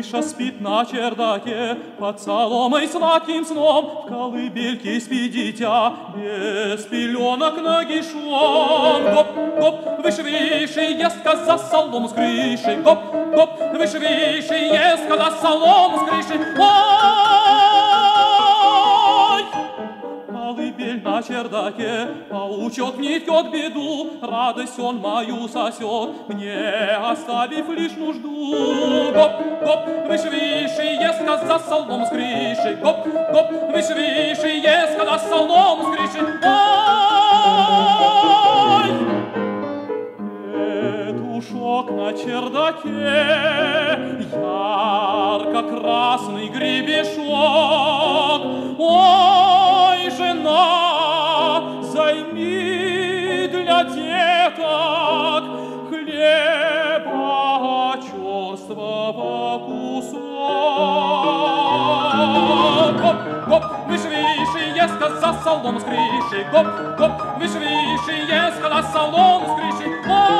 Миша спит на чердаке, под соломой сладким сном, в колыбельке спит дитя, без пеленок нагишом. Гоп-гоп, выше-выше, еска за солому с крыши, гоп-гоп, выше-выше, еска за солому с крыши. Ой! Колыбель на чердаке, паучок нитет беду, радость он мою сосет, мне оставив лишь нужду. Гоп-гоп, выше-выше, еска за солому с крыши, гоп-гоп, выше-выше, еска за солому с крыши. Ой! Петушок на чердаке, ярко-красный гребешок. Ой, жена, займи для деток хлеба черствого кусок. Гоп-гоп, выше-выше, еска за солому с крыши, гоп-гоп, выше-выше, еска за солому с крыши.